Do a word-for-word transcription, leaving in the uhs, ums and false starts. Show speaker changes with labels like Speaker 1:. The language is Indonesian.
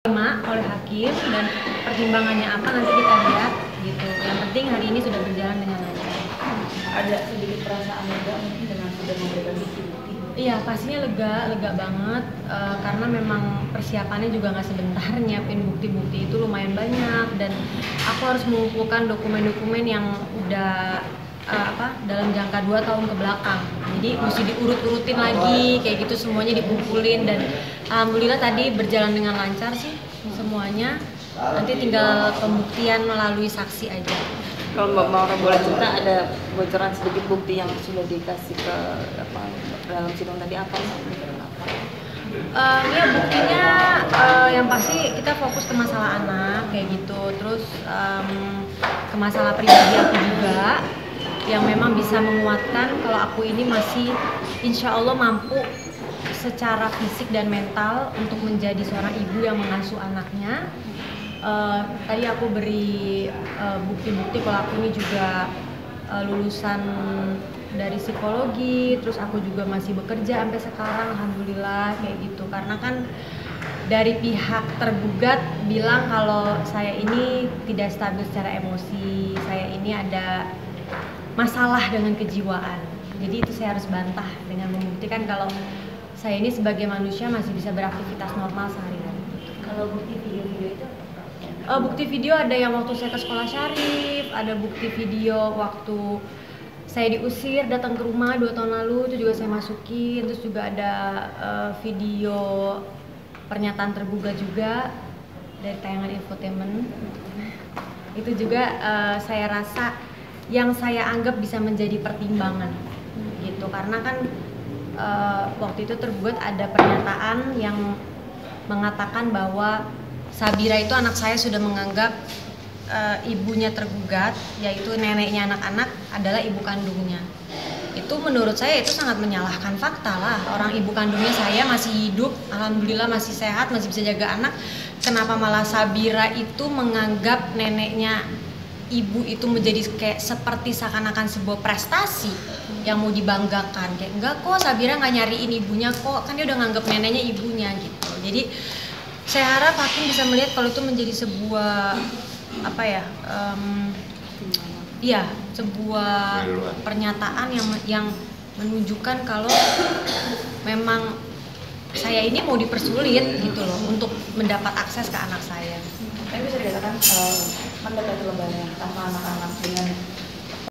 Speaker 1: diterima oleh hakim dan pertimbangannya apa nanti kita lihat gitu. Yang penting hari ini sudah berjalan dengan lancar.
Speaker 2: Ada sedikit perasaan lega mungkin dengan sudah memberikan bukti.
Speaker 1: Iya, pastinya lega, lega banget uh, karena memang persiapannya juga nggak sebentar, nyiapin bukti-bukti itu lumayan banyak dan aku harus mengumpulkan dokumen-dokumen yang udah uh, apa dalam jangka dua tahun ke belakang. Jadi mesti diurut-urutin lagi, kayak gitu semuanya dikumpulin dan alhamdulillah tadi berjalan dengan lancar sih semuanya. Nanti tinggal pembuktian melalui saksi aja.
Speaker 2: Kalau Mbak Maura boleh cerita, ada bocoran sedikit bukti yang sudah dikasih ke apa dalam sidang tadi apa?
Speaker 1: Uh, ya buktinya uh, yang pasti kita fokus ke masalah anak kayak gitu, terus um, ke masalah pribadi aku juga yang memang bisa menguatkan kalau aku ini masih insya Allah mampu secara fisik dan mental untuk menjadi seorang ibu yang mengasuh anaknya. Uh, tadi aku beri uh, bukti-bukti kalau aku ini juga uh, lulusan dari psikologi, terus aku juga masih bekerja sampai sekarang, alhamdulillah kayak gitu. Karena kan dari pihak tergugat bilang kalau saya ini tidak stabil secara emosi, saya ini ada masalah dengan kejiwaan. Jadi itu saya harus bantah dengan membuktikan kalau saya ini sebagai manusia masih bisa beraktivitas normal sehari-hari.
Speaker 2: Kalau bukti video-video itu?
Speaker 1: Uh, bukti video ada yang waktu saya ke sekolah syarif, ada bukti video waktu saya diusir datang ke rumah dua tahun lalu, itu juga saya masukin. Terus juga ada uh, video pernyataan tergugat juga dari tayangan infotainment. Itu juga uh, saya rasa yang saya anggap bisa menjadi pertimbangan gitu, karena kan uh, waktu itu tergugat ada pernyataan yang mengatakan bahwa Sabira itu anak saya sudah menganggap uh, ibunya tergugat, yaitu neneknya anak-anak adalah ibu kandungnya. Itu menurut saya itu sangat menyalahkan fakta lah. Orang ibu kandungnya saya masih hidup, alhamdulillah masih sehat, masih bisa jaga anak. Kenapa malah Sabira itu menganggap neneknya ibu itu menjadi kayak seperti seakan-akan sebuah prestasi yang mau dibanggakan. Kayak enggak kok, Sabira nggak nyariin ibunya kok, kan dia udah nganggap neneknya ibunya gitu. Jadi saya harap hakim bisa melihat kalau itu menjadi sebuah apa ya, um, iya sebuah pernyataan yang yang menunjukkan kalau memang saya ini mau dipersulit gitu loh untuk mendapat akses ke anak saya.
Speaker 2: Tapi bisa dikatakan uh, mendekati lebaran tanpa anak-anak dengan